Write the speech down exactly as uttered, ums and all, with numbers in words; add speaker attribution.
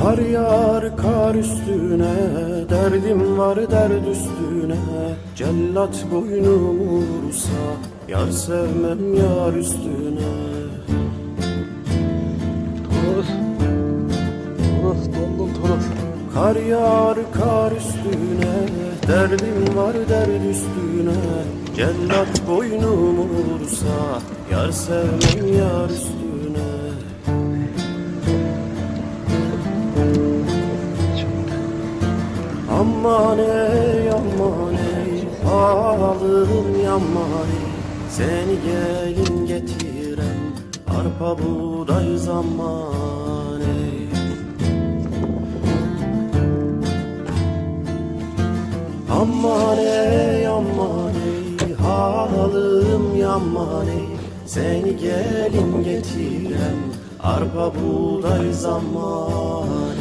Speaker 1: Kar yağar kar üstüne, derdim var derd üstüne. Cellat boynumu vursa, yar sevmem yar üstüne.
Speaker 2: Toruf, toruf, dondum toruf.
Speaker 1: Kar yağar kar üstüne, derdim var derd üstüne. Cellat boynumu vursa, yar sevmem yar üstüne. Aman ey aman ey, halım yaman ey. Seni gelin getiren, arpa buğday zaman ey. Aman ey aman ey, halım yaman ey. Seni gelin getiren, arpa buğday zaman.